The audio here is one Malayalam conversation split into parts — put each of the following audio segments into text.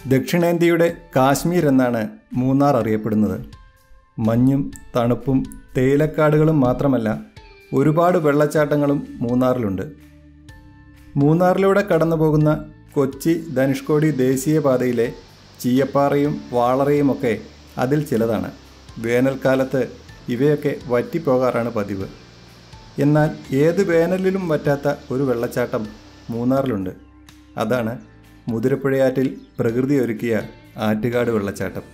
ദക്ഷിണേന്ത്യയുടെ കാശ്മീർ എന്നാണ് മൂന്നാർ അറിയപ്പെടുന്നത്. മഞ്ഞും തണുപ്പും തേയിലക്കാടുകളും മാത്രമല്ല, ഒരുപാട് വെള്ളച്ചാട്ടങ്ങളും മൂന്നാറിലുണ്ട്. മൂന്നാറിലൂടെ കടന്നു പോകുന്ന കൊച്ചി ധനുഷ്കോടി ദേശീയപാതയിലെ ചീയപ്പാറയും വാളറയുമൊക്കെ അതിൽ ചിലതാണ്. വേനൽക്കാലത്ത് ഇവയൊക്കെ വറ്റിപ്പോകാറാണ് പതിവ്. എന്നാൽ ഏത് വേനലിലും വറ്റാത്ത ഒരു വെള്ളച്ചാട്ടം മൂന്നാറിലുണ്ട്. അതാണ് മുതിരപ്പുഴയാറ്റിൽ പ്രകൃതി ഒരുക്കിയ ആറ്റുകാട് വെള്ളച്ചാട്ടം.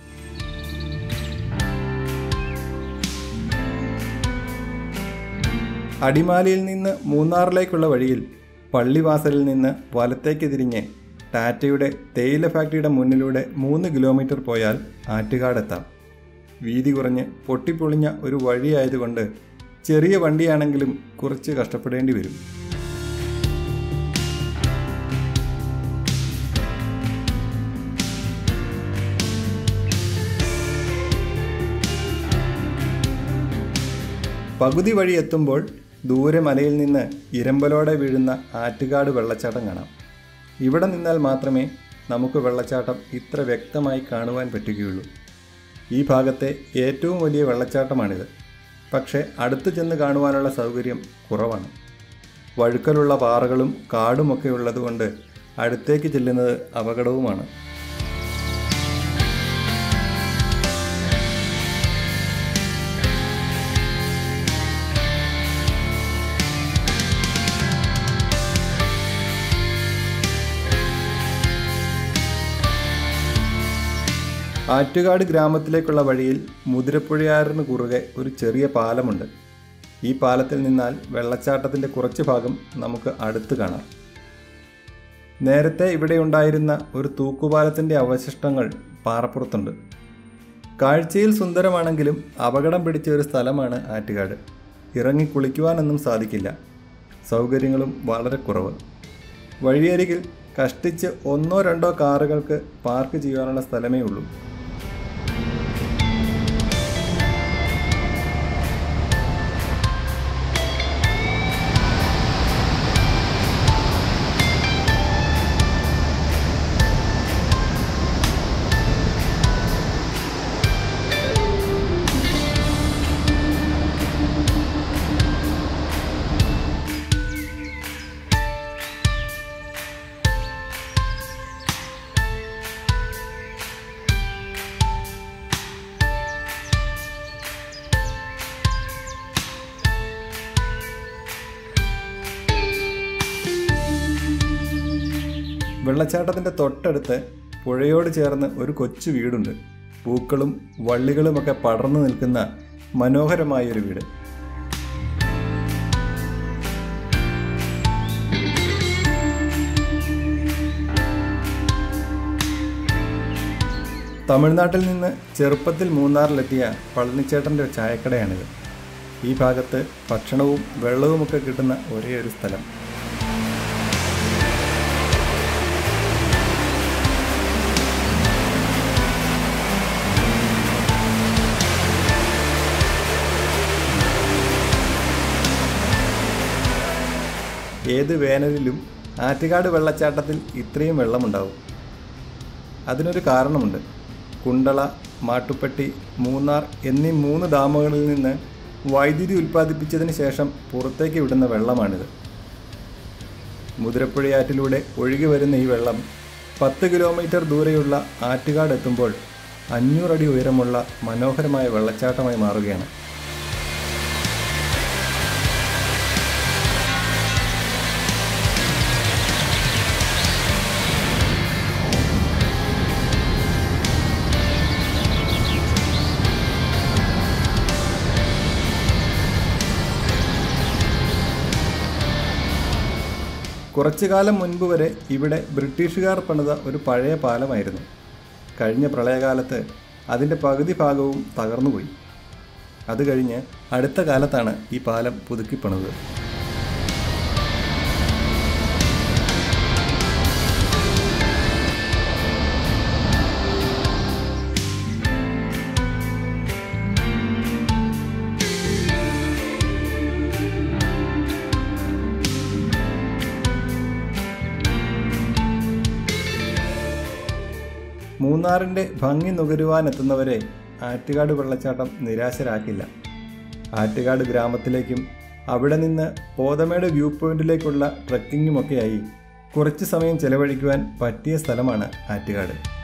അടിമാലിയിൽ നിന്ന് മൂന്നാറിലേക്കുള്ള വഴിയിൽ പള്ളിവാസലിൽ നിന്ന് വലത്തേക്ക് തിരിഞ്ഞ് ടാറ്റയുടെ തേയില ഫാക്ടറിയുടെ മുന്നിലൂടെ 3 കിലോമീറ്റർ പോയാൽ ആറ്റുകാടെത്താം. വീതി കുറഞ്ഞ് പൊട്ടിപ്പൊളിഞ്ഞ ഒരു വഴിയായതുകൊണ്ട് ചെറിയ വണ്ടിയാണെങ്കിലും കുറച്ച് കഷ്ടപ്പെടേണ്ടി വരും. പകുതി വഴി എത്തുമ്പോൾ ദൂരെ മലയിൽ നിന്ന് ഇരമ്പലോടെ വീഴുന്ന ആറ്റുകാട് വെള്ളച്ചാട്ടം കാണാം. ഇവിടെ നിന്നാൽ മാത്രമേ നമുക്ക് വെള്ളച്ചാട്ടം ഇത്ര വ്യക്തമായി കാണുവാൻ പറ്റുകയുള്ളൂ. ഈ ഭാഗത്തെ ഏറ്റവും വലിയ വെള്ളച്ചാട്ടമാണിത്. പക്ഷേ അടുത്ത് ചെന്ന് കാണുവാനുള്ള സൗകര്യം കുറവാണ്. വഴുക്കലുള്ള പാറകളും കാടുമൊക്കെ ഉള്ളതുകൊണ്ട് അടുത്തേക്ക് ചെല്ലുന്നത് അപകടവുമാണ്. ആറ്റുകാട് ഗ്രാമത്തിലേക്കുള്ള വഴിയിൽ മുതിരപ്പുഴയാറിന് കുറുകെ ഒരു ചെറിയ പാലമുണ്ട്. ഈ പാലത്തിൽ നിന്നാൽ വെള്ളച്ചാട്ടത്തിൻ്റെ കുറച്ച് ഭാഗം നമുക്ക് അടുത്ത് കാണാം. നേരത്തെ ഇവിടെ ഉണ്ടായിരുന്ന ഒരു തൂക്കുപാലത്തിൻ്റെ അവശിഷ്ടങ്ങൾ പാറപ്പുറത്തുണ്ട്. കാഴ്ചയിൽ സുന്ദരമാണെങ്കിലും അപകടം പിടിച്ച ഒരു സ്ഥലമാണ് ആറ്റുകാട്. ഇറങ്ങി കുളിക്കുവാനൊന്നും സാധിക്കില്ല. സൗകര്യങ്ങളും വളരെ കുറവ്. വഴിയരികിൽ കഷ്ടിച്ച് 1-2 കാറുകൾക്ക് പാർക്ക് ചെയ്യാനുള്ള സ്ഥലമേ ഉള്ളൂ. വെള്ളച്ചാട്ടത്തിൻ്റെ തൊട്ടടുത്ത് പുഴയോട് ചേർന്ന് ഒരു കൊച്ചു വീടുണ്ട്. പൂക്കളും വള്ളികളുമൊക്കെ പടർന്നു നിൽക്കുന്ന മനോഹരമായൊരു വീട്. തമിഴ്നാട്ടിൽ നിന്ന് ചെറുപ്പത്തിൽ മൂന്നാറിലെത്തിയ പളനിച്ചേട്ടൻ്റെ ചായക്കടയാണിത്. ഈ ഭാഗത്ത് ഭക്ഷണവും വെള്ളവുമൊക്കെ കിട്ടുന്ന ഒരേ ഒരു സ്ഥലം. ഏത് വേനലിലും ആറ്റുകാട് വെള്ളച്ചാട്ടത്തിൽ ഇത്രയും വെള്ളമുണ്ടാവും. അതിനൊരു കാരണമുണ്ട്. കുണ്ടള, മാട്ടുപ്പെട്ടി, മൂന്നാർ എന്നീ 3 ഡാമുകളിൽ നിന്ന് വൈദ്യുതി ഉൽപ്പാദിപ്പിച്ചതിന് ശേഷം പുറത്തേക്ക് വിടുന്ന വെള്ളമാണിത്. മുതിരപ്പുഴയാറ്റിലൂടെ ഒഴുകി വരുന്ന ഈ വെള്ളം 10 കിലോമീറ്റർ ദൂരെയുള്ള ആറ്റുകാട് എത്തുമ്പോൾ 500 അടി ഉയരമുള്ള മനോഹരമായ വെള്ളച്ചാട്ടമായി മാറുകയാണ്. കുറച്ചു കാലം മുൻപ് വരെ ഇവിടെ ബ്രിട്ടീഷുകാർ പണിത ഒരു പഴയ പാലമായിരുന്നു. കഴിഞ്ഞ പ്രളയകാലത്ത് അതിൻ്റെ പകുതി ഭാഗവും തകർന്നുപോയി. അത് കഴിഞ്ഞ് അടുത്ത കാലത്താണ് ഈ പാലം പുതുക്കിപ്പണിത്. മൂന്നാറിൻ്റെ ഭംഗി നുകരുവാനെത്തുന്നവരെ ആറ്റുകാട് വെള്ളച്ചാട്ടം നിരാശരാക്കില്ല. ആറ്റുകാട് ഗ്രാമത്തിലേക്കും അവിടെ നിന്ന് പോതമേട് വ്യൂ പോയിന്റിലേക്കുള്ള ട്രക്കിങ്ങുമൊക്കെയായി കുറച്ച് സമയം ചെലവഴിക്കുവാൻ പറ്റിയ സ്ഥലമാണ് ആറ്റുകാട്.